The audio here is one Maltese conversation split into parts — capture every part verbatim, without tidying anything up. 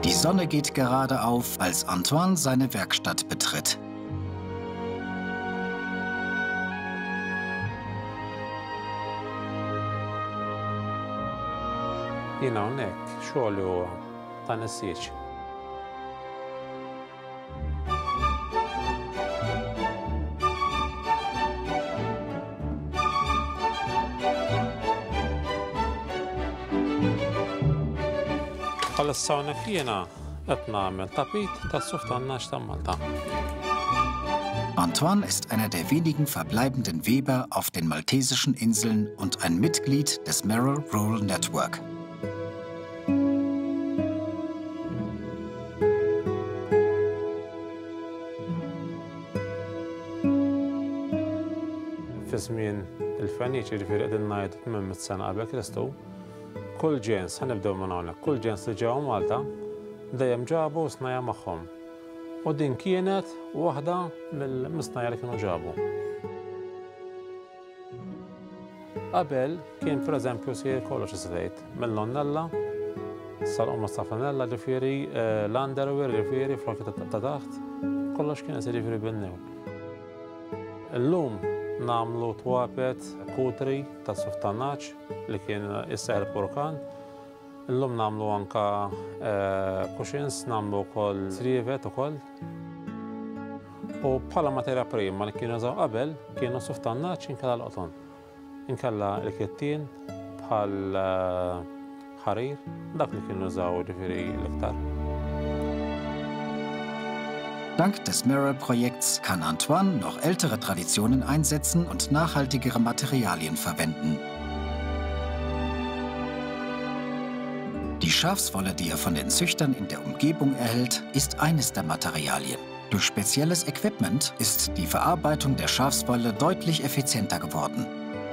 Die Sonne geht gerade auf, als Antoine seine Werkstatt betritt. Jiena hawnhekk xogħli huwa ta' nissieġ. Bħalissa hawnhekk jiena qed nagħmel tapit tas-suf tan-nax ta' Malta. Antoine ist einer der wenigen verbleibenden Weber auf den maltesischen Inseln und ein Mitglied des Merrill Rural Network. Fi żmien il-Feniċi ġifieri qegħdin ngħidu tmiem is-sena qabel Kristu, kull ġens ħanibdew minn hawnhekk, kull ġens li ġew Malta dejjem ġabu snajja magħhom. U din kienet waħda mill-misnajja li kienu ġabu. Qabel kien pereżempju sir kollox iżdejt mill-onnella sal-qomma stafanella ġifieri l-underwear ġifieri flokki ta' taħt, kollox kien isir ġifieri bin-new. Illum nagħmlu twapet kutri ta' suf tan-naċ li kien isseħħel purkan. Illum nagħmlu anke cushions, nagħmlu wkoll srievet ukoll. U bħala materja prima li kienu jużaw qabel kienu suf tan-naċ inkella l-qoton. Inkella l-kittin bħal ħarir, dak li kienu jużaw ġifieri l-iktar. Dank des Merrill-Projekts kann Antoine noch ältere Traditionen einsetzen und nachhaltigere Materialien verwenden. Die Schafswolle, die er von den Züchtern in der Umgebung erhält, ist eines der Materialien. Durch spezielles Equipment ist die Verarbeitung der Schafswolle deutlich effizienter geworden.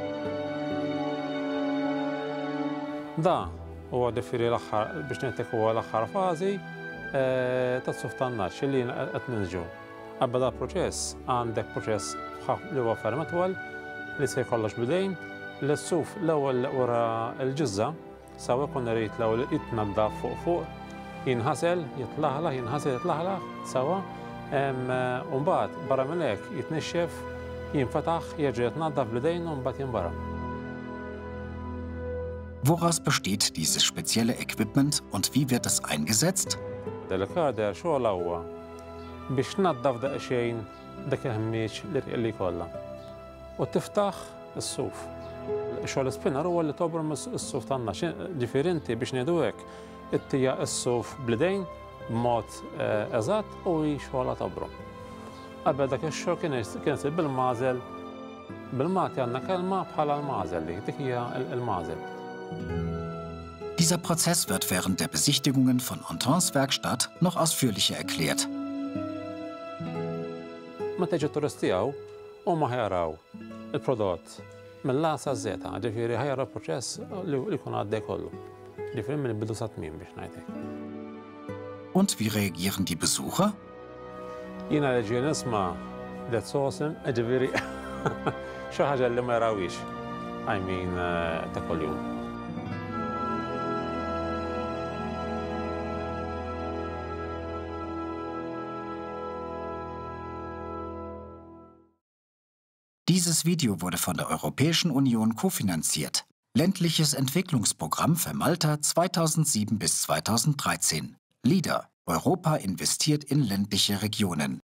Da huwa ġifieri l-aħħar biex ngħidlek huwa l-aħħar fażi tas-suf tan-naċ li qed ninżġu. Qabel dal-proċess għandek proċess li huwa ferm itwal li se jkollox bidejn li s-suf l-ewwel wara l-ġiżża sewa jkun irid l-ewwel jitnaddaf fuq fuq, jinħasel, jitlaħlaħ, jinħasel, jitlaħlaħ sewa, u mbagħad barra minn hekk jitnixxef, jinfetaħ, jerġa' jitnaddaf bidejn u mbagħad jinbara. Woraus besteht dieses spezielle Equipment und wie wird es eingesetzt? Delikader xogħla huwa biex tnaddaf daqsxejn dak il-ħmieġ li jkollha. U tiftaħ is-suf. Xogħol spinner huwa li tobrom is-suf tan-nax. Ġifieri inti biex ngħidu hekk ittija s-suf bl-idejn b'mod eżatt u hi xogħla tobrom. Qabel dak ix-xogħol kien isir bil-mażel, bil-Malti għandna kelma bħala l-mażel li dik hija l-mażel. Dieser Prozess wird während der Besichtigungen von Antoines Werkstatt noch ausführlicher erklärt. Meta jiġu turisti hawn huma ħajaraw il-prodott mill-A sa Z, ġifieri ħajaraw il-proċess li jkun għaddej kollu. Ġifieri mill-bidu sa tmiem biex ngħidlek. Und wie reagieren die Besucher? Jiena li ġie nisma' that's awesome, ġifieri xi ħaġa li ma jarawhiex. I mean ta' kuljum. Dieses Video wurde von der Europäischen Union kofinanziert. Ländliches Entwicklungsprogramm für Malta zweitausendsieben bis zweitausenddreizehn. LEADER. Europa investiert in ländliche Regionen.